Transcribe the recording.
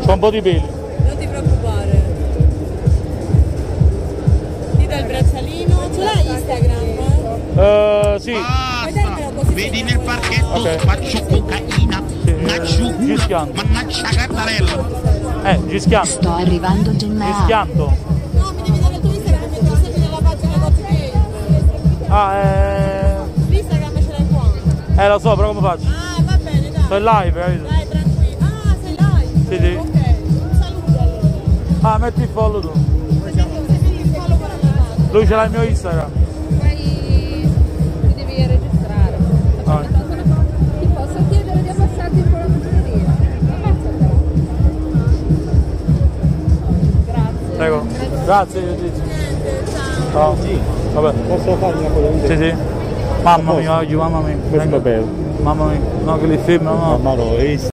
C'ho un po' di peli. Non ti preoccupare. Ti dà il braccialino. Ce l'hai Instagram? Sì. Basta, vedi nel parchetto, Ok. faccio cocaina, Gischianto. mannaggia cartarella. Gischianto. Sto arrivando Gennaro. Gischianto. No, mi devi dare il tuo Instagram perché lo segui nella pagina Got Game. L'Instagram ce l'hai qua. Lo so, però come faccio? Ah, va bene, dai. Sto in live, capito? Dai, tranquillo. Ah, sei live? Sì, sì. Ok, un saluto allora. Metti il follow tu. Segui il follow per la mia pagina. Lui ce l'ha il mio Instagram. Poi ti devi registrare. Ti posso chiedere di abbassarti un po' la mascherina? Abbassatela. Grazie. Prego. Grazie, Giudice. Niente, ciao. Ciao. Vabbè. Posso fare una cosa? Sì, sì. Mamma mia, oggi, mamma mia. Questo è bello. Mamma mia. No, che li filmano, no. Ma no,